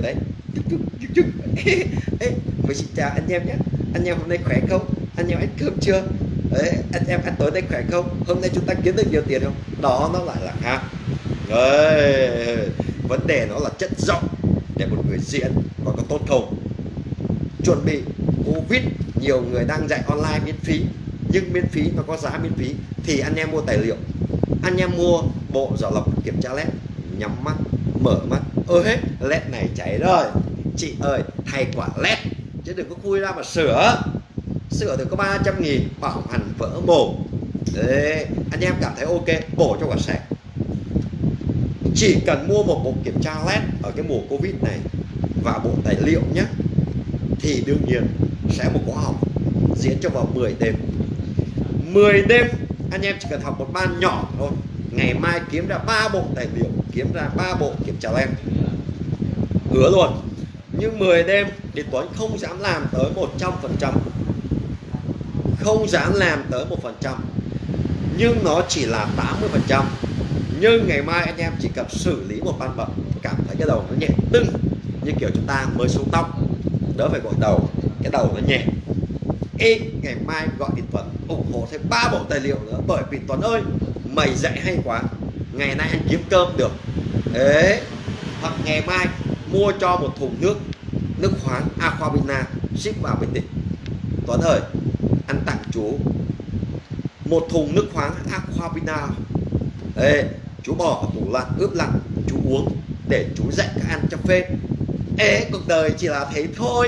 chúc chúc chúc chúc. Ê, mình xin chào anh em nhé. Anh em hôm nay khỏe không? Anh em ăn cơm chưa? Đấy, anh em ăn tối nay khỏe không? Hôm nay chúng ta kiếm được nhiều tiền không? Đó nó lại là khác. Đấy, vấn đề nó là chất giọng để một người diễn còn có tốt không. Chuẩn bị Covid, nhiều người đang dạy online miễn phí, nhưng miễn phí nó có giá miễn phí thì anh em mua tài liệu, anh em mua bộ giỏ lọc kiểm tra led, nhắm mắt mở mắt, ơi hết led này cháy rồi chị ơi, thay quả led chứ đừng có khui ra mà sửa sửa thì có ba trăm nghìn, bảo hành vỡ mồm. Đấy, anh em cảm thấy ok bổ cho quả sẻ, chỉ cần mua một bộ kiểm tra led ở cái mùa Covid này và bộ tài liệu nhé, thì đương nhiên sẽ một khóa học diễn cho vào mười đêm. Mười đêm anh em chỉ cần học một ban nhỏ thôi, ngày mai kiếm ra ba bộ tài liệu, kiếm ra ba bộ kiểm tra led, hứa luôn. Nhưng mười đêm thì Tuấn không dám làm tới một trăm phần trăm, không dám làm tới một phần trăm, nhưng nó chỉ là tám mươi phần trăm. Nhưng ngày mai anh em chỉ cần xử lý một ban bận, cảm thấy cái đầu nó nhẹ tưng, như kiểu chúng ta mới xuống tóc, đỡ phải gội đầu, cái đầu nó nhẹ. Ê, ngày mai gọi thì Tuấn ủng hộ thêm ba bộ tài liệu nữa, bởi vì Tuấn ơi mày dạy hay quá, ngày nay anh kiếm cơm được. Đấy, hoặc ngày mai mua cho một thùng nước nước khoáng Aquavina ship vào bên tỉnh. Tuấn ơi, anh tặng chú một thùng nước khoáng Aquavina. Ê, chú bỏ ở tủ lạnh ướp lạnh, chú uống để chú dạy các ăn cho phê. Ê, cuộc đời chỉ là thế thôi.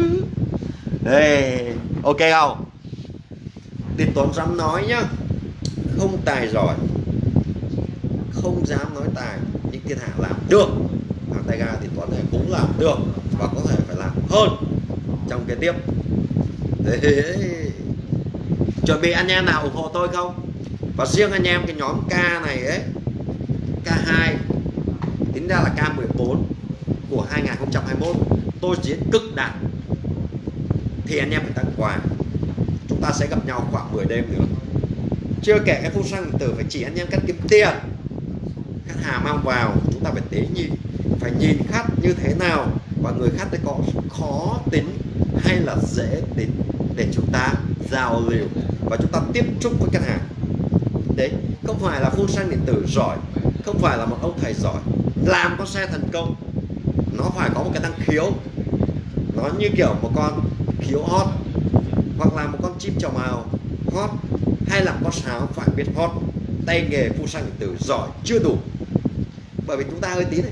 Ê, ok không? Thì Tuấn dám nói nhá, không tài giỏi, không dám nói tài, nhưng thiên hạ làm được. Hàng tay ga thì Tuấn này cũng làm được và có thể phải làm hơn trong cái tiếp. Đấy. Chuẩn bị anh em nào ủng hộ tôi không? Và riêng anh em cái nhóm K này ấy, K hai tính ra là K mười bốn của hai nghìn không trăm hai mươi mốt, tôi diễn cực đạt thì anh em phải tặng quà. Chúng ta sẽ gặp nhau khoảng mười đêm nữa. Chưa kể cái phun xăng điện tử phải chỉ anh em cách kiếm tiền. Khách hàng mang vào chúng ta phải tế nhị, phải nhìn khách như thế nào và người khách có khó tính hay là dễ tính để chúng ta giao lưu và chúng ta tiếp xúc với khách hàng. Đấy, không phải là phun xăng điện tử giỏi, không phải là một ông thầy giỏi làm con xe thành công, nó phải có một cái năng khiếu, nó như kiểu một con khiếu hót, hoặc là một con chim chào mào hót, hay là một con sáo phải biết hót. Tay nghề phun xăng điện tử giỏi chưa đủ, bởi vì chúng ta hơi tí này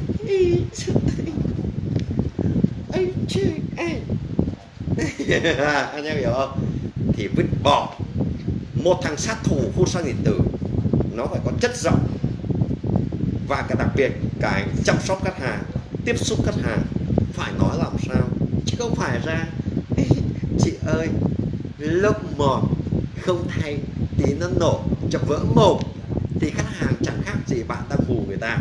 anh em hiểu không, thì vứt bỏ. Một thằng sát thủ phun xăng điện tử nó phải có chất giọng và cái đặc biệt cái chăm sóc khách hàng, tiếp xúc khách hàng phải nói làm sao, chứ không phải ra chị ơi lúc một không thay tí nó nổ cho vỡ mồm, thì khách hàng chẳng khác gì bạn đang hù người ta.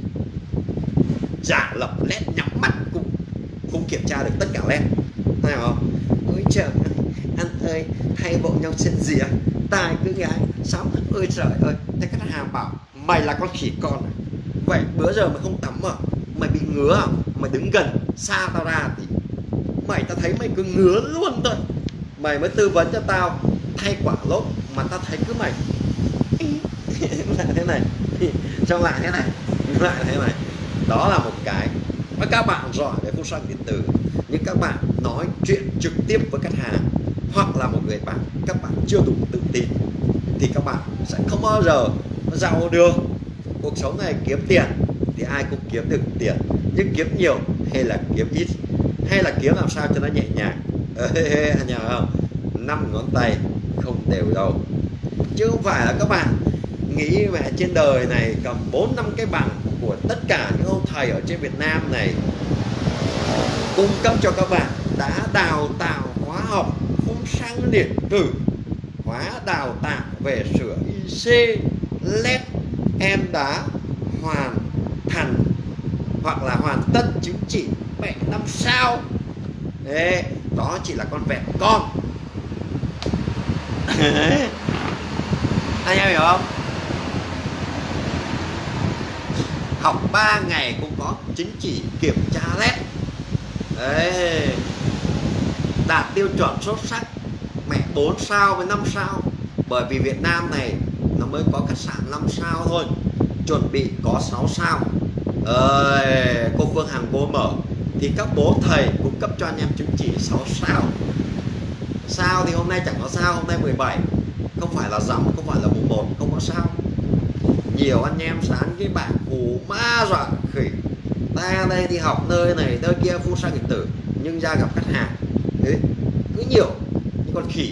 Giả lập led nhắm mắt cũng cũng kiểm tra được tất cả led, thấy không? Ôi trời ơi, anh ơi thay bộ nhau trên gì à? Tài cứ gái sắm, ơi trời ơi. Thế khách hàng bảo mày là con khỉ con à? Vậy bữa giờ mày không tắm à? Mày bị ngứa à? Mày đứng gần xa tao ra thì mày, tao thấy mày cứ ngứa luôn thôi. Mày mới tư vấn cho tao thay quả lốp mà tao thấy cứ mày lại thế này, xong lại thế này, lại thế này. Đó là một cái mà các bạn giỏi về phun xăng điện tử, nhưng các bạn nói chuyện trực tiếp với khách hàng hoặc là một người bạn các bạn chưa đủ tự tin thì các bạn sẽ không bao giờ giàu được. Cuộc sống này kiếm tiền thì ai cũng kiếm được tiền, nhưng kiếm nhiều hay là kiếm ít, hay là kiếm làm sao cho nó nhẹ nhàng. Ê, anh nhớ không? Năm ngón tay không đều đâu, chứ không phải là các bạn nghĩ mẹ trên đời này cầm bốn năm cái bằng của tất cả những ông thầy ở trên Việt Nam này cung cấp cho các bạn đã đào tạo khóa học phun xăng điện tử, khóa đào tạo về sửa i xê, led, em đã hoàn thành hoặc là hoàn tất chứng chỉ bảy năm sao. Đấy, đó chỉ là con vẹn con. Anh em hiểu không? Học ba ngày cũng có chứng chỉ kiểm tra led. Đấy, đạt tiêu chuẩn xuất sắc, mẹ bốn sao với năm sao. Bởi vì Việt Nam này nó mới có khách sạn năm sao thôi, chuẩn bị có sáu sao. Ơi, cô Phương Hằng cô mở thì các bố thầy cung cấp cho anh em chứng chỉ sáu sao. Sao thì hôm nay chẳng có sao, hôm nay mười bảy, không phải là rằm, không phải là mùng một, không có sao. Nhiều anh em sáng cái bảng hù ma dọa khỉ, ta đây đi học nơi này nơi kia phun sang điện tử, nhưng ra gặp khách hàng đấy, cứ nhiều những con khỉ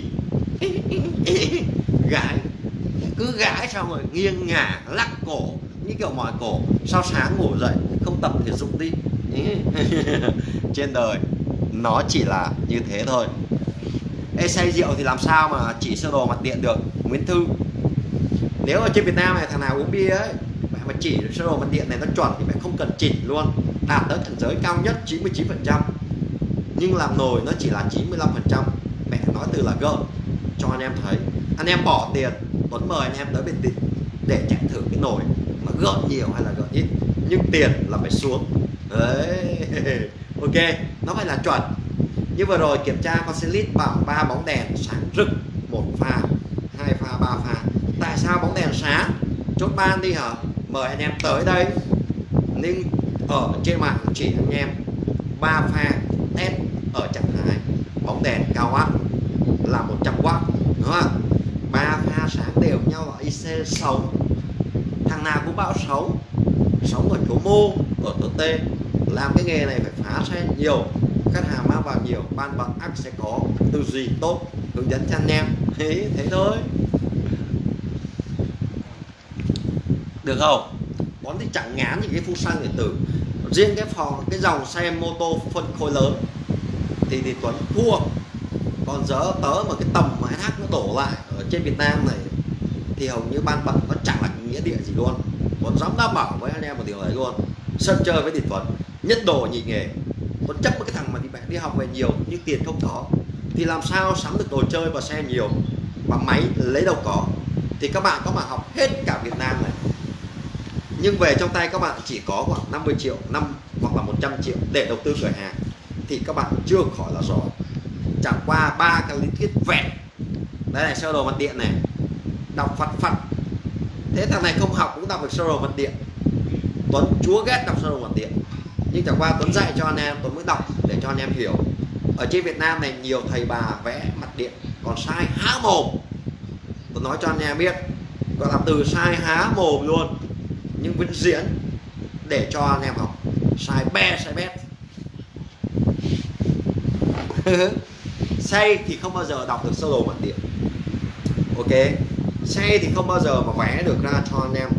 gái, cứ gái xong rồi nghiêng ngả lắc cổ như kiểu mỏi cổ, sao sáng ngủ dậy không tập thể dục đi. Trên đời nó chỉ là như thế thôi. Ê, say rượu thì làm sao mà chỉ sơ đồ mặt điện được Nguyễn Thư? Nếu ở trên Việt Nam này thằng nào uống bia ấy mà chỉ sơ đồ mặt điện này nó chuẩn thì mẹ không cần chỉnh luôn, đạt tới cảnh giới cao nhất chín mươi chín phần trăm, nhưng làm nồi nó chỉ là chín mươi lăm phần trăm. Mẹ nói từ là gợn cho anh em thấy. Anh em bỏ tiền, Tuấn mời anh em tới bên tịnh để chạy thử cái nồi nó gợn nhiều hay là gợn ít, nhưng tiền là phải xuống đấy. Ok, nó phải là chuẩn. Như vừa rồi kiểm tra con xe lít bằng ba bóng đèn sáng rực, một pha, hai pha, ba pha. Tại sao bóng đèn sáng? Chốt ban đi hả? Mời anh em tới đây. Nhưng ở trên mạng chỉ anh em ba pha test ở trạng thái bóng đèn cao áp là một trăm oát, đúng không? Ba pha sáng đều nhau ở i xê sống. Thằng nào cũng bảo sống, sống ở chỗ mô, ở chỗ T. Làm cái nghề này phải phá xe nhiều, khách hàng mang vào nhiều, ban bằng ác sẽ có tư duy tốt, hướng dẫn cho anh em. Thế thế thôi, được không? Bón thì chẳng ngán những cái phu xăng điện tử. Riêng cái phòng cái dòng xe mô tô phân khối lớn thì thì Tuấn thua. Còn giờ tớ mà cái tầm mà hát nó đổ lại ở trên Việt Nam này thì hầu như ban bận nó chẳng là nghĩa địa gì luôn. Tuấn dám đảm bảo với anh em một điều đấy luôn. Sân chơi với Đình Tuấn nhất đồ nhị nghề. Tuấn chấp với cái thằng mà đi bạn đi học về nhiều nhưng tiền không có thì làm sao sắm được đồ chơi và xe nhiều và máy lấy đâu có. Thì các bạn có mà học hết cả Việt Nam này, nhưng về trong tay các bạn chỉ có khoảng năm mươi triệu, năm hoặc là một trăm triệu để đầu tư cửa hàng thì các bạn chưa khỏi là giỏi. Chẳng qua ba cái lý thuyết vẹn. Đây này, sơ đồ mặt điện này, đọc phật phật. Thế thằng này không học cũng đọc được sơ đồ mặt điện. Tuấn chúa ghét đọc sơ đồ mặt điện, nhưng chẳng qua Tuấn dạy cho anh em, Tuấn mới đọc để cho anh em hiểu. Ở trên Việt Nam này nhiều thầy bà vẽ mặt điện còn sai há mồm. Tôi nói cho anh em biết, gọi là từ sai há mồm luôn, nhưng vẫn diễn để cho anh em học. Sai be sai bét. Say thì không bao giờ đọc được sơ đồ mặt điện. Ok, say thì không bao giờ mà vẽ được ra cho anh em.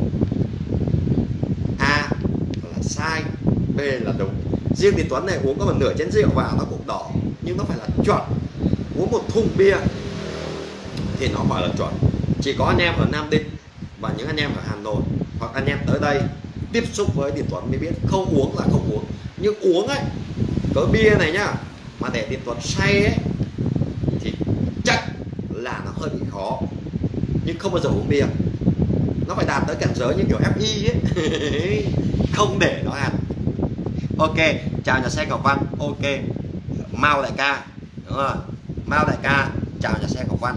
A là sai, B là đúng. Riêng thì Tuấn này uống có một nửa chén rượu vào nó cũng đỏ, nhưng nó phải là chuẩn. Uống một thùng bia thì nó phải là chuẩn. Chỉ có anh em ở Nam Định và những anh em ở Hà Nội hoặc anh em tới đây tiếp xúc với Điền Tuấn mới biết. Không uống là không uống, nhưng uống ấy, cỡ bia này nhá, mà để Điền Tuấn say ấy thì chắc là nó hơi bị khó, nhưng không bao giờ uống bia. Nó phải đạt tới cảnh giới như kiểu ép i ấy. Không để nó ăn. Ok, chào nhà xe Ngọc Văn. Ok, Mao đại ca, đúng rồi, Mao đại ca, chào nhà xe Ngọc Văn.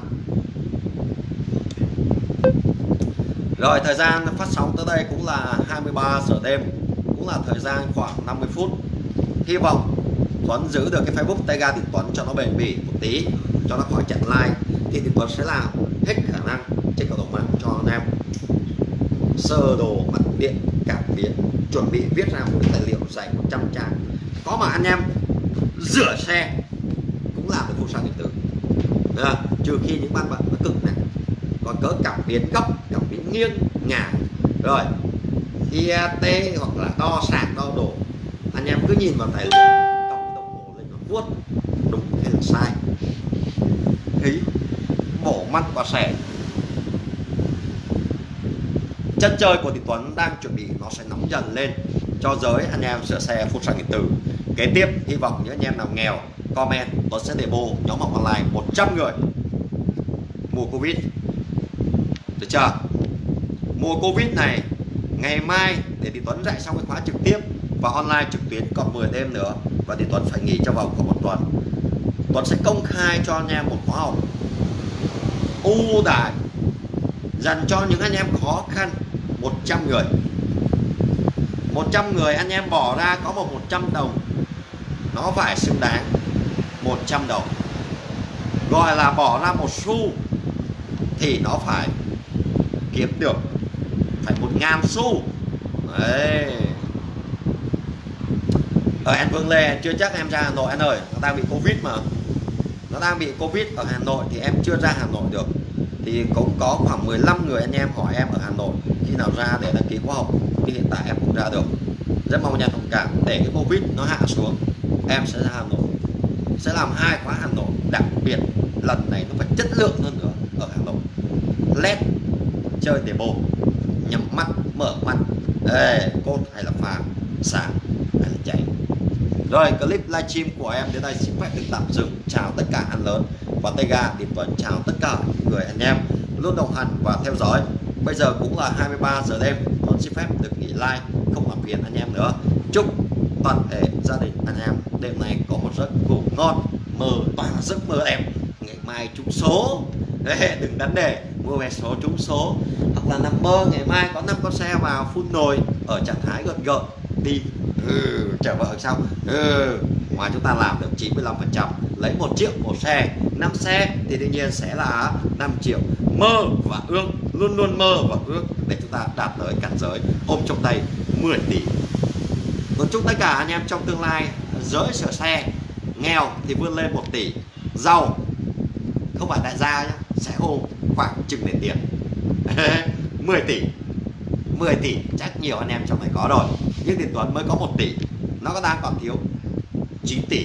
Rồi, thời gian phát sóng tới đây cũng là hai mươi ba giờ đêm, cũng là thời gian khoảng năm mươi phút. Hy vọng Tuấn giữ được cái Facebook tay ga Đình Tuấn cho nó bền bỉ một tí, cho nó khỏi chặn like, thì Đình Tuấn sẽ làm hết khả năng trên cộng đồng mạng cho anh em. Sơ đồ mặt điện cảm biến, chuẩn bị viết ra một cái tài liệu dày một trăm trang. Có mà anh em rửa xe cũng làm được phụ xăng điện tử. À, trừ khi những ban bận nó cực này. Còn cỡ cảm biến góc, cảm biến nghiêng, ngả, rồi i a tê hoặc là đo sạc, đo đổ, anh em cứ nhìn vào tài liệu, cộng đồng hồ lên nó vuốt đúng hay là sai, thấy bổ mắt và xẻ. Chân chơi của Đình Tuấn đang chuẩn bị nó sẽ nóng dần lên cho giới anh em sửa xe phun xăng điện tử. Kế tiếp hy vọng những anh em nào nghèo comment, Tuấn sẽ demo nhóm học online một trăm người mùa Covid. Được chưa? Mùa Covid này ngày mai để Đình Tuấn dạy xong cái khóa trực tiếp và online trực tuyến còn mười đêm nữa. và thì Tuấn phải nghỉ trong vòng của một tuần. Tuấn sẽ công khai cho anh em một khóa học ưu đãi dành cho những anh em khó khăn, một trăm người. một trăm người anh em bỏ ra có một một trăm đồng, nó phải xứng đáng. Một trăm đồng gọi là bỏ ra một xu thì nó phải kiếm được phải một ngàn xu đấy. Ở anh Vương Lê chưa chắc em ra Hà Nội anh ơi, nó đang bị Covid mà, nó đang bị Covid ở Hà Nội thì em chưa ra Hà Nội được. Thì cũng có khoảng mười lăm người anh em hỏi em ở Hà Nội khi nào ra để đăng ký khóa học, thì hiện tại em cũng ra được. Rất mong nhận thông cảm để cái Covid nó hạ xuống, em sẽ ra Hà Nội, sẽ làm hai khóa Hà Nội. Đặc biệt lần này nó phải chất lượng hơn nữa ở Hà Nội. Led chơi để bồ, nhắm mắt mở mắt, ê, cốt hay là phá, sáng hay là cháy. Rồi clip livestream của em đến đây xin phép được tạm dừng. Chào tất cả anh lớn và tay ga Điệp Tuấn, chào tất cả người anh em luôn đồng hành và theo dõi. Bây giờ cũng là hai mươi ba giờ đêm, Tuấn xin phép được nghỉ like, không làm phiền anh em nữa. Chúc toàn thể gia đình anh em đêm nay có một giấc ngủ ngon, mơ toàn là giấc mơ em. Ngày mai trúng số, ê, đừng đánh đề mua vé số trúng số, hoặc là nằm mơ ngày mai có năm con xe vào phun nồi ở trạng thái gợn gợn đi, ừ, chở vợ xong, ừ, ngoài chúng ta làm được chín mươi lăm phần trăm, lấy một triệu một xe, năm xe thì đương nhiên sẽ là năm triệu. Mơ và ước, luôn luôn mơ và ước để chúng ta đạt tới cảnh giới ôm trong tay mười tỷ. Còn chúc tất cả anh em trong tương lai giới sửa xe, nghèo thì vươn lên một tỷ, giàu không phải đại gia nhé, sẽ ôm khoảng chừng để tiền mười tỷ. mười tỷ chắc nhiều anh em trong này có rồi, nhưng Tiền Tuấn mới có một tỷ, nó có đang còn thiếu chín tỷ.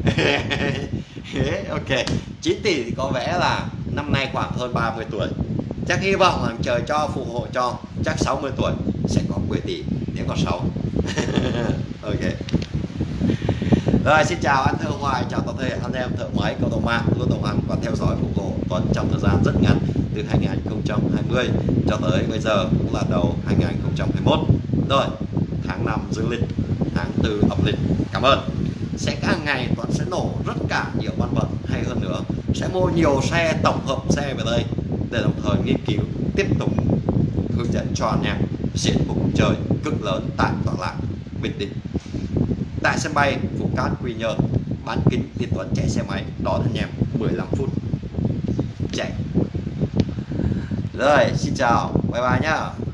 Ok, chín tỷ thì có vẻ là năm nay khoảng hơn ba mươi tuổi, chắc hy vọng là trời cho phù hộ cho, chắc sáu mươi tuổi sẽ có mười tỷ nếu còn sáu. Ok. Rồi xin chào anh Thợ Hoài, chào toàn thể anh em thợ máy cộng đồng mạng luôn đồng hành và theo dõi ủng hộ Tuấn trong thời gian rất ngắn, từ hai nghìn không trăm hai mươi cho tới bây giờ cũng là đầu hai nghìn không trăm hai mươi mốt. Rồi tháng năm dương lịch, tháng tư âm lịch. Cảm ơn. Sẽ càng ngày Tuấn sẽ nổ rất cả nhiều văn vật hay hơn nữa, sẽ mua nhiều xe, tổng hợp xe về đây để đồng thời nghiên cứu tiếp tục hướng dẫn cho anh em diễn một cuộc chơi cực lớn tại tọa lạc Bình Định, tại sân bay Phú Cát Quy Nhơn. Bán kính Tiền Tuấn chạy xe máy đón anh em mười lăm phút chạy. Rồi xin chào, bye bye nhá.